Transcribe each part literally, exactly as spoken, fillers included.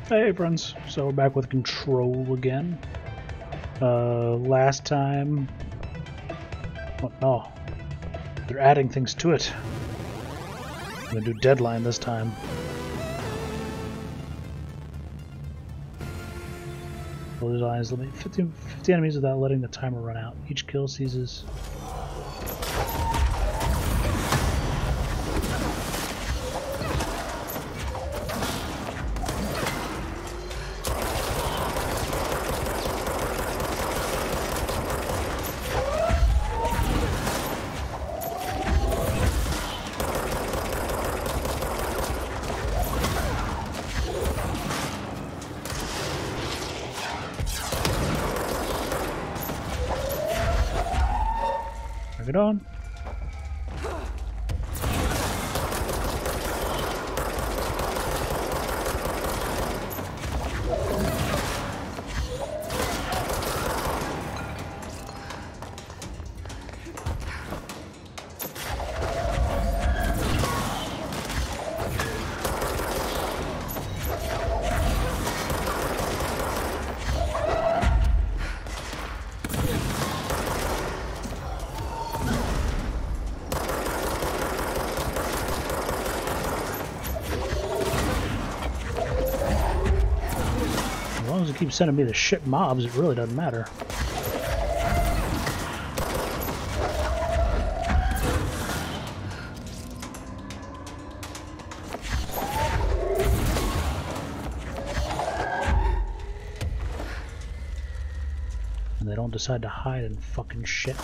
Hey friends, so we're back with Control again. Uh, last time... Oh no, they're adding things to it. I'm gonna do Deadline this time. Full designs limit fifty, fifty enemies without letting the timer run out. Each kill seizes... Bring it on. As long as it keeps sending me the shit mobs, it really doesn't matter. And they don't decide to hide in fucking shit.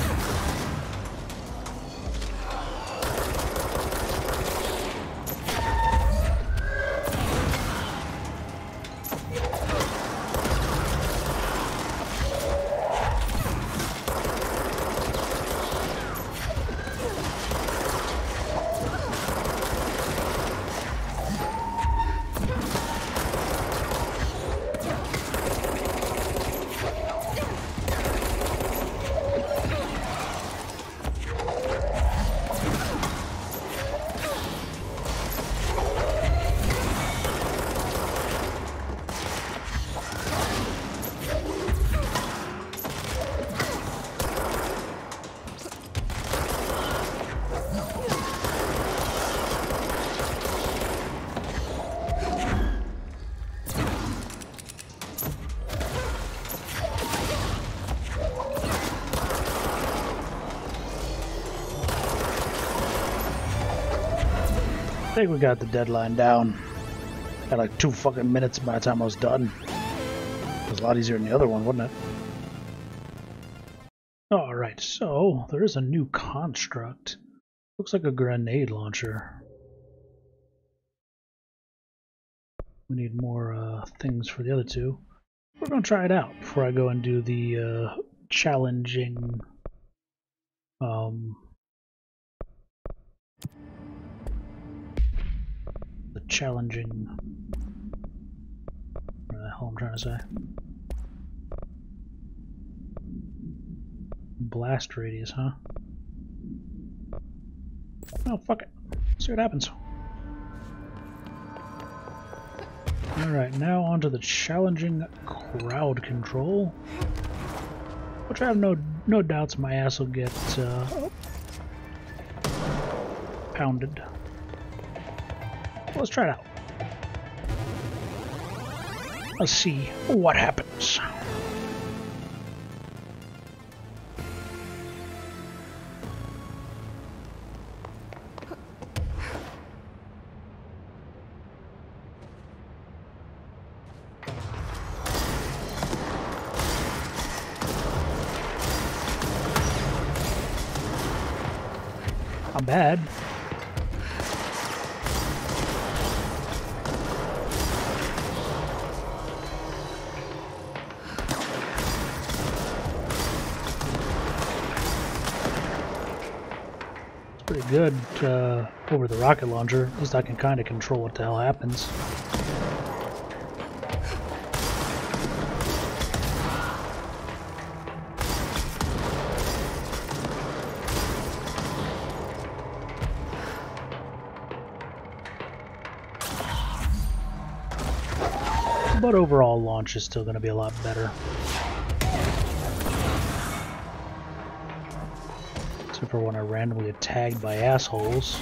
I think we got the deadline down. Had like two fucking minutes by the time I was done. It was a lot easier than the other one, wasn't it? Alright, so there is a new construct. Looks like a grenade launcher. We need more uh, things for the other two. We're gonna try it out before I go and do the uh, challenging um, the challenging what the hell I'm trying to say. Blast radius, huh? Oh, fuck it. Let's see what happens. Alright, now on to the challenging crowd control. Which I have no no doubts my ass will get uh, pounded. Let's try it out. Let's see what happens. Not bad. It's pretty good uh, over the rocket launcher. At least I can kind of control what the hell happens. But overall, launch is still going to be a lot better. Except for when I randomly get tagged by assholes.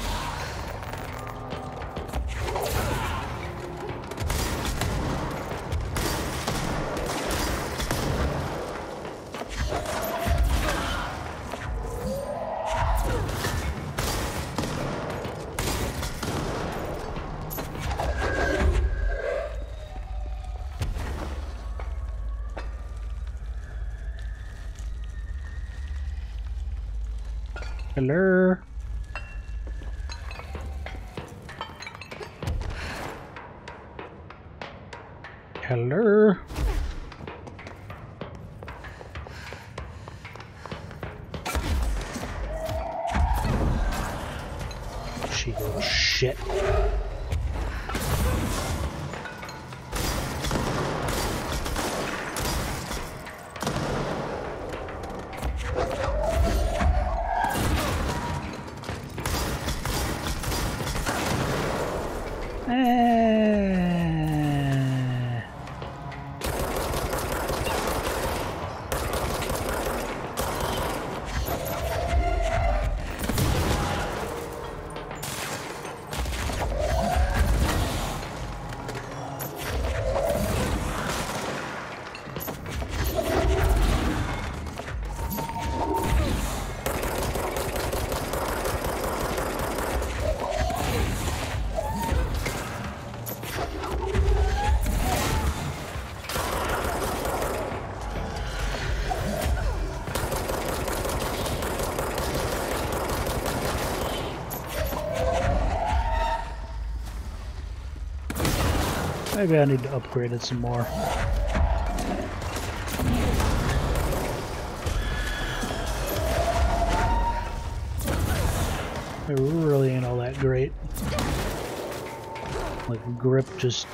Hello. Hello. She little shit. Maybe I need to upgrade it some more. It really ain't all that great. Like, grip just...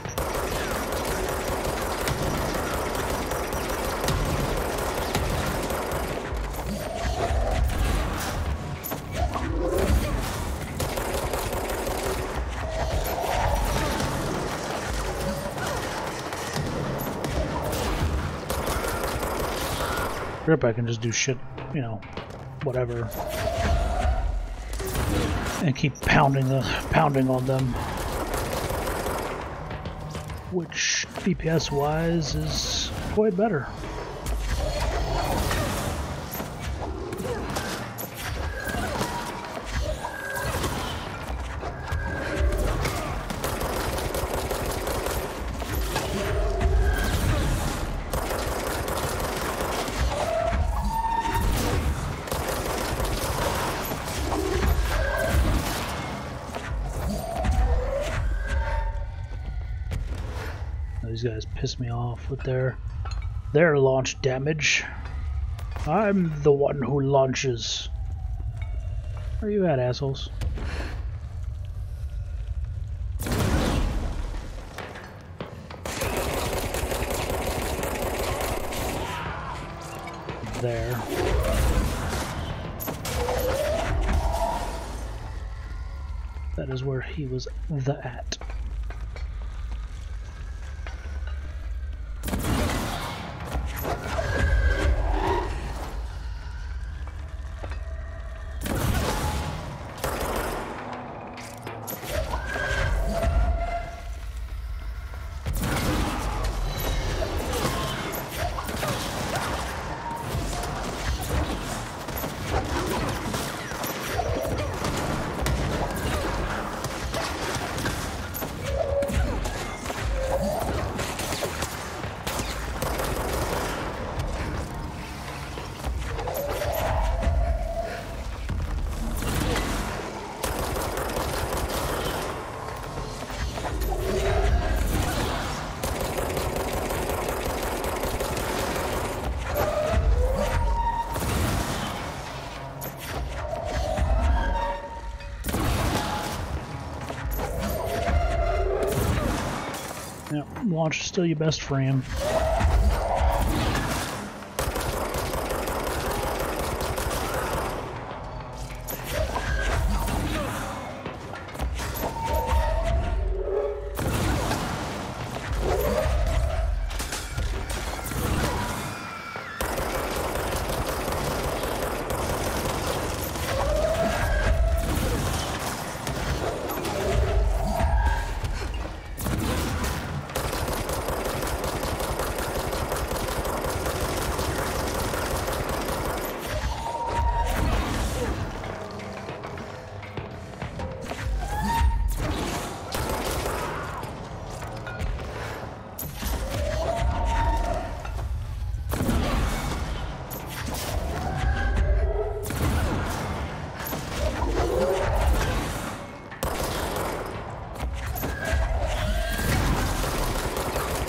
Grip, I can just do shit, you know, whatever, and keep pounding the pounding on them, which D P S wise is quite better. These guys piss me off with their their launch damage. I'm the one who launches. Where are you at, assholes? There. That is where he was the at. Yeah, launch is still your best friend.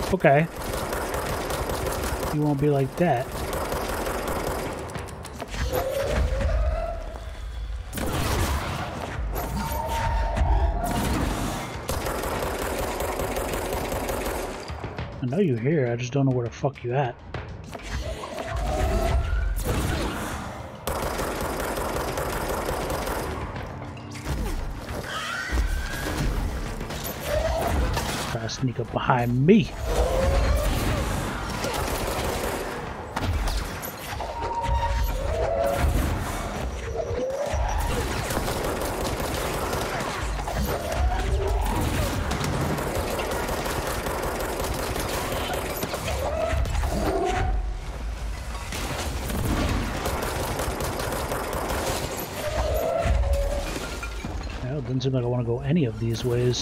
Okay. You won't be like that. I know you're here, I just don't know where the fuck you at. Try to sneak up behind me. Doesn't seem like I want to go any of these ways.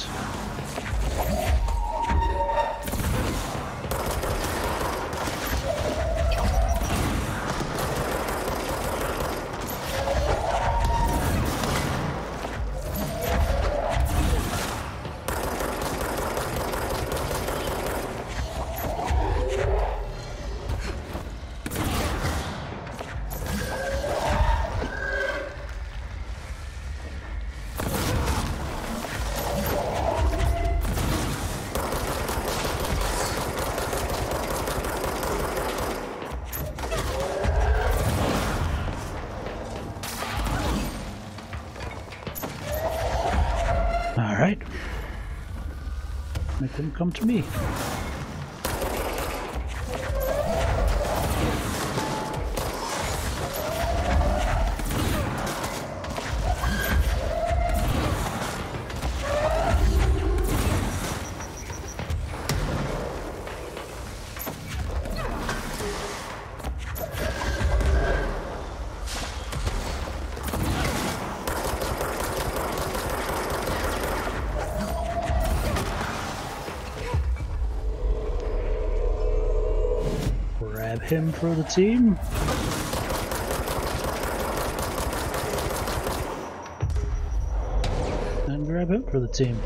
Alright. Make them come to me. Grab him for the team. And grab him for the team.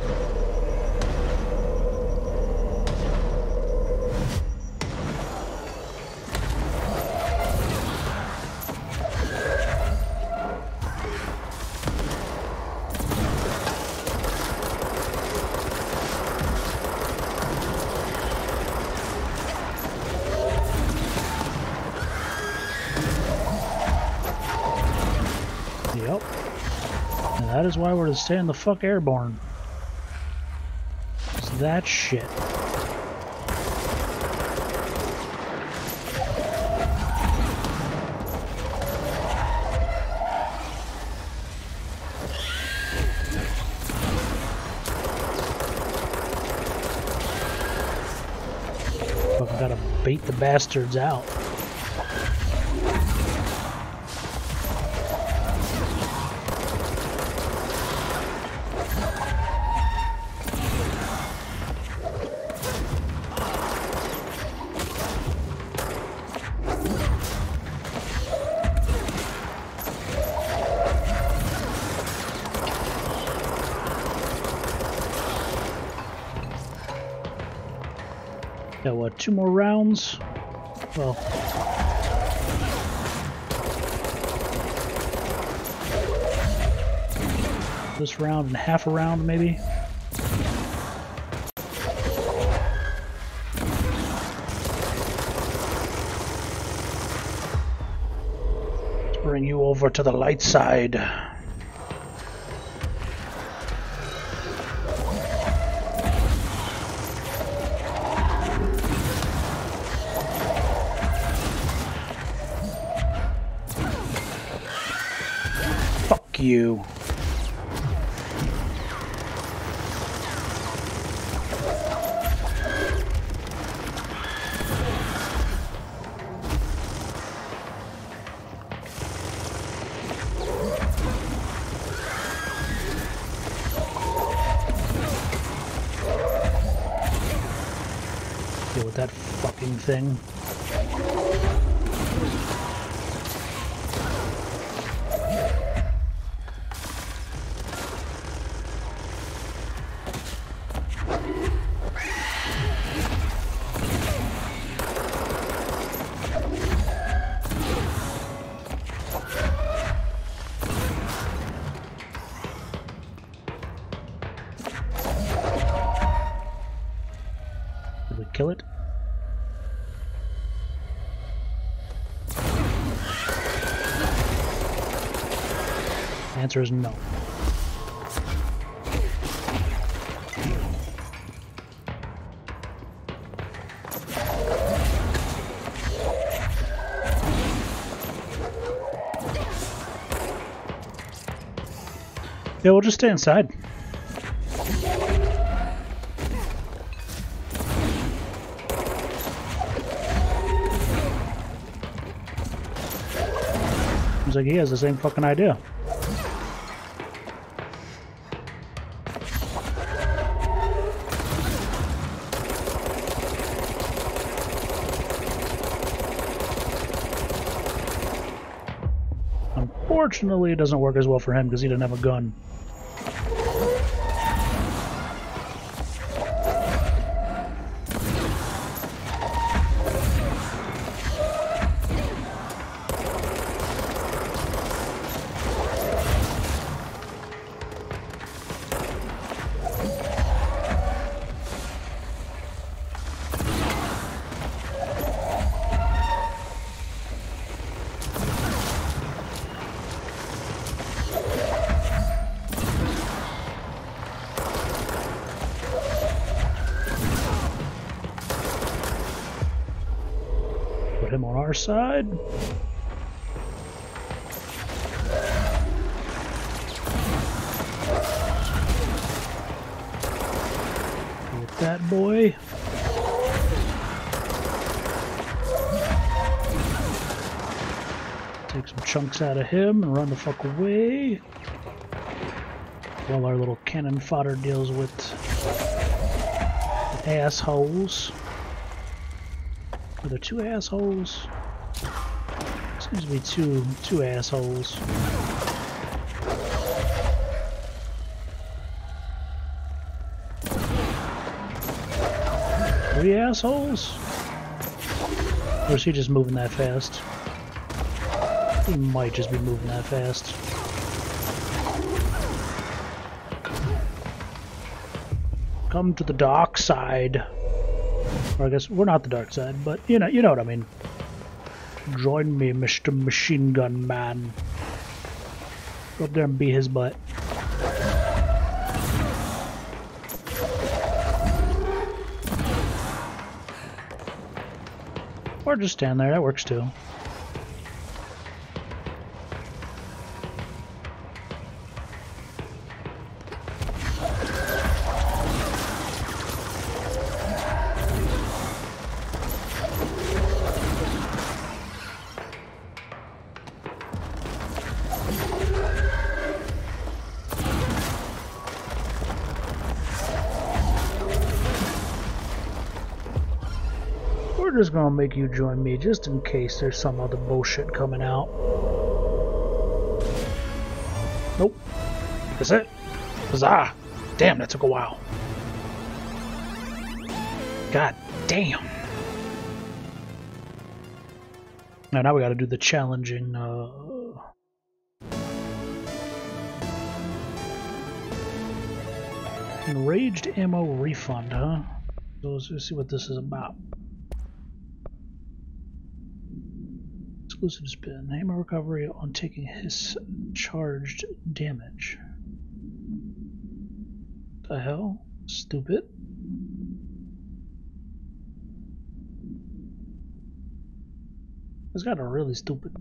Yep. And that is why we're to stay in the fuck airborne. It's that shit. Fucking gotta bait the bastards out. Got what, two more rounds? Well, this round and half a round maybe? Let's bring you over to the light side. You. Deal with that fucking thing. kill it? The answer is no. Yeah, we'll just stay inside. Seems like he has the same fucking idea. Unfortunately, it doesn't work as well for him because he doesn't have a gun. Him on our side. With that boy. Take some chunks out of him and run the fuck away. While our little cannon fodder deals with the assholes. Are there two assholes? Seems to be two two assholes. Three assholes? Or is he just moving that fast? He might just be moving that fast. Come to the dark side. Or I guess we're not the dark side, but you know, you know what I mean. Join me, Mister Machine Gun Man. Go up there and beat his butt. Or just stand there, that works too. We're just gonna make you join me just in case there's some other bullshit coming out. Nope. That's it. Huzzah! Damn, that took a while. God damn. Now, now we gotta do the challenging, uh... Enraged ammo refund, huh? So let's see what this is about. Exclusive spin. Ammo recovery on taking his charged damage. The hell? Stupid. It's got a really stupid.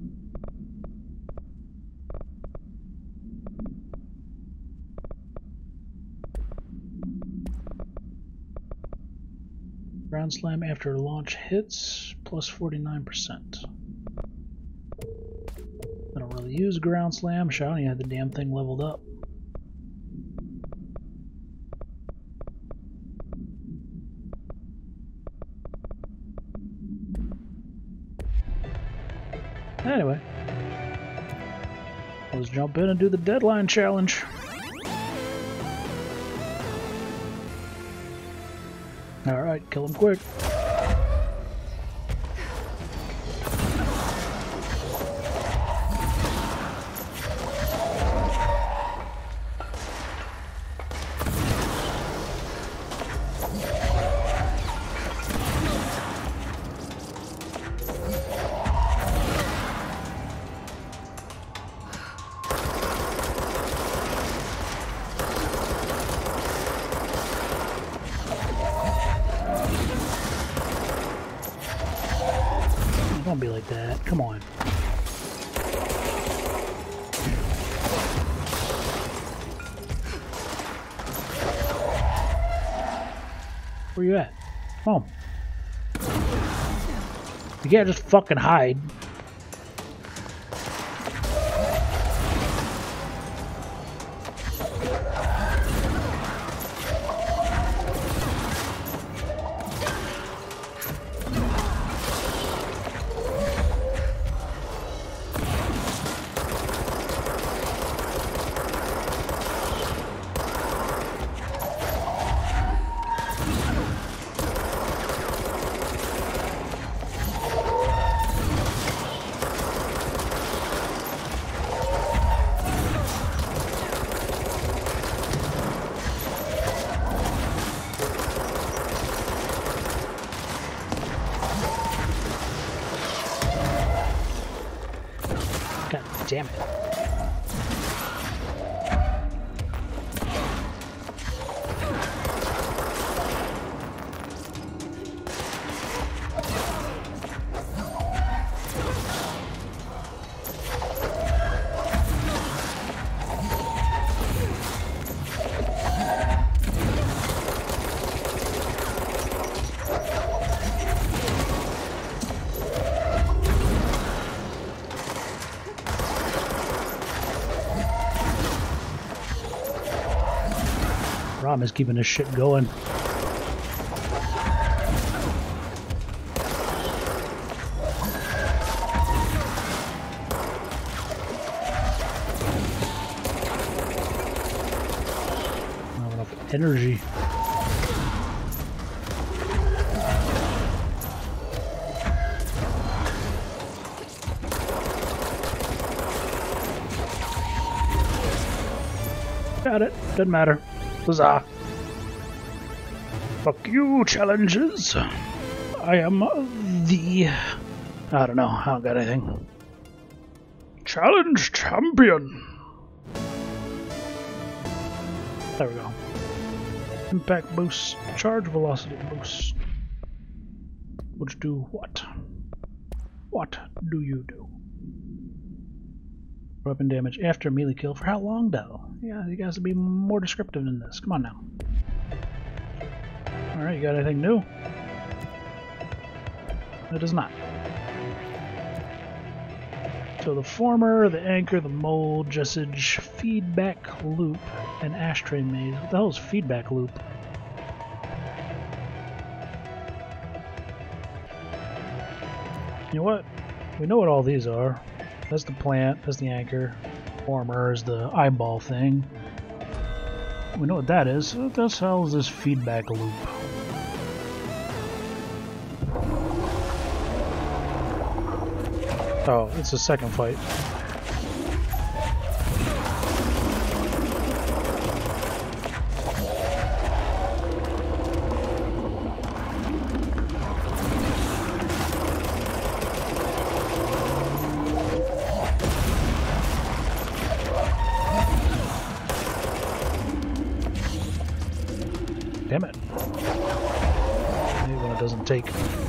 Ground slam after launch hits plus forty-nine percent. I don't really use ground slam. Sure, I don't even have the damn thing leveled up. Anyway, let's jump in and do the deadline challenge. Alright, kill him quick. be like that. Come on. Where you at? Come on. You can't just fucking hide. Damn it. Problem is keeping this shit going. Not enough energy. Got it. Doesn't matter. Huzzah. Fuck you, challenges. I am the... I don't know. I don't got anything. Challenge champion. There we go. Impact boost. Charge velocity boost. Which do what? What do you do? Weapon damage after melee kill. For how long, though? Yeah, you guys will be more descriptive than this. Come on now. Alright, you got anything new? It does not. So the former, the anchor, the mold, jesage, feedback loop, and ashtray maze. What the hell is feedback loop? You know what? We know what all these are. That's the plant, that's the anchor. Former is the eyeball thing. We know what that is. What the hell is this feedback loop? Oh, it's a second fight. Damn it. Maybe when it doesn't take.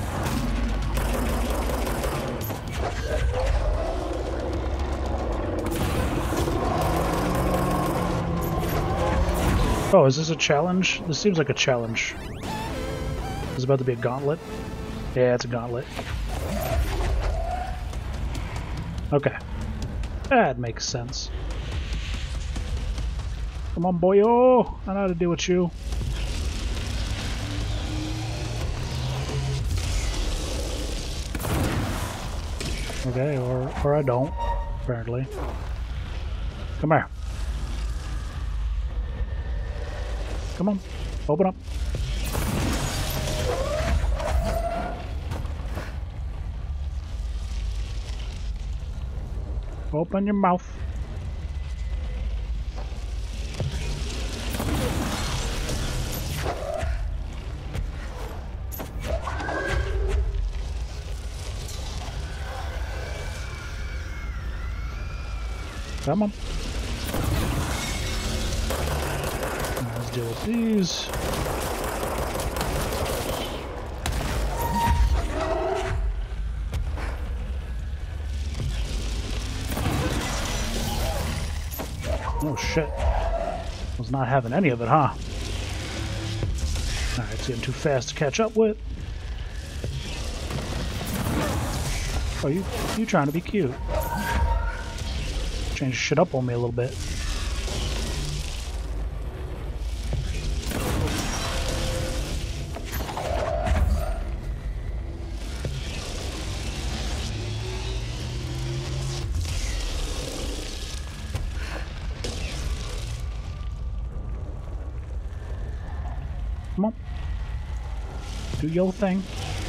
Oh, is this a challenge? This seems like a challenge. Is it about to be a gauntlet? Yeah, it's a gauntlet. Okay. That makes sense. Come on, boyo! I know how to deal with you. Okay, or, or I don't, apparently. Come here. Come on, open up. Open your mouth. Come on. Let's deal with these. Oh shit. Was not having any of it, huh? Alright, it's getting too fast to catch up with. Oh, you you trying to be cute. Change shit up on me a little bit. Come on. Do your thing.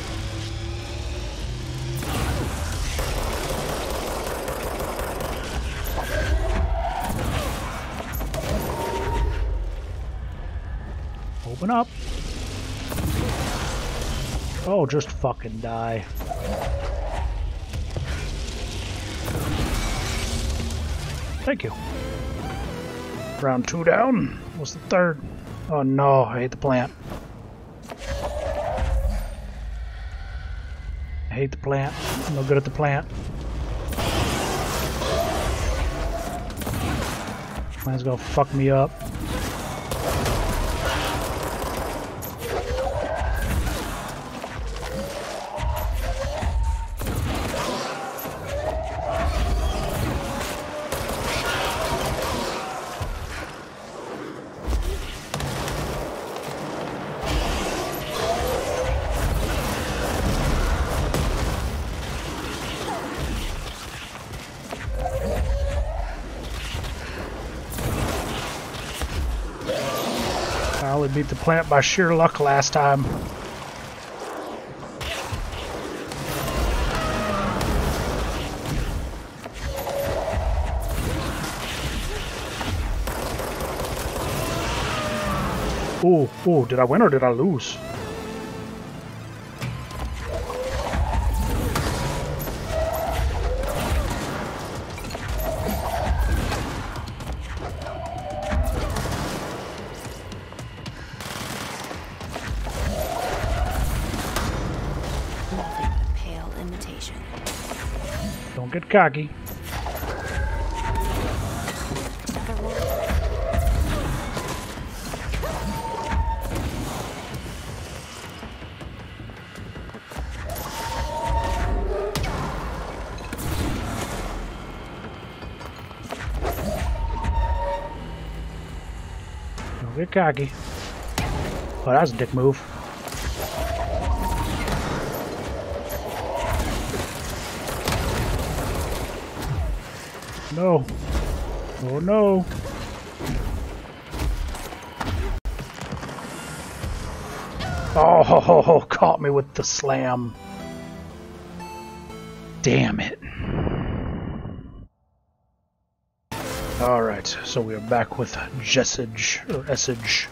Open up. Oh, just fucking die. Thank you. Round two down. What's the third? Oh no, I hate the plant. I hate the plant. I'm no good at the plant. Plant's gonna fuck me up. I only beat the plant by sheer luck last time. Ooh, ooh, did I win or did I lose? Don't get cocky. Don't get cocky. Oh, that's a dick move. No. Oh no. Oh, caught me with the slam. Damn it. Alright, so we are back with Jessage, or Essage.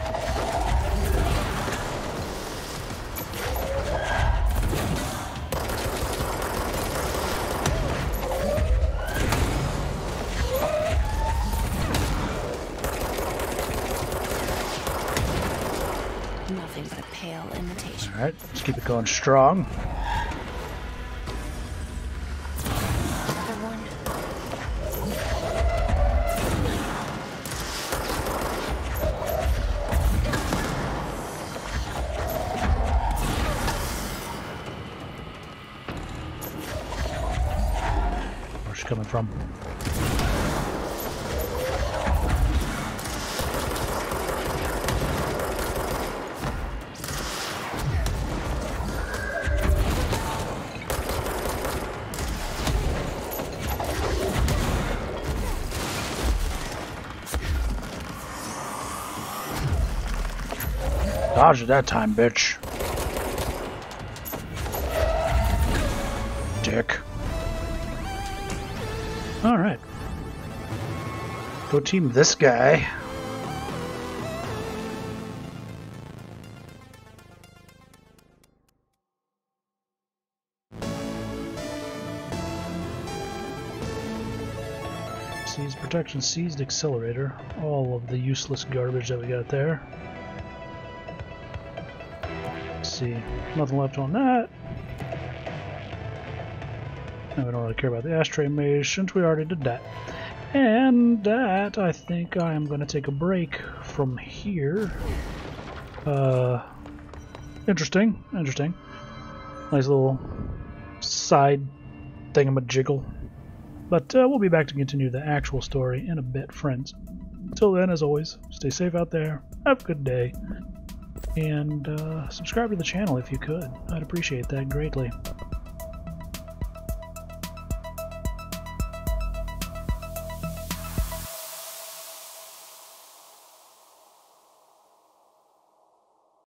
Nothing but a pale imitation. Alright, let's keep it going strong. Another one. Where's she coming from? Dodged it that time, bitch. Dick. Alright. Go team this guy. Seized protection, seized accelerator. All of the useless garbage that we got there. See, nothing left on that. And we don't really care about the ashtray maze since we already did that. And that, I think I am going to take a break from here. Uh, interesting, interesting. Nice little side thingamajiggle. But uh, we'll be back to continue the actual story in a bit, friends. Until then, as always, stay safe out there, have a good day, and uh, subscribe to the channel if you could. I'd appreciate that greatly.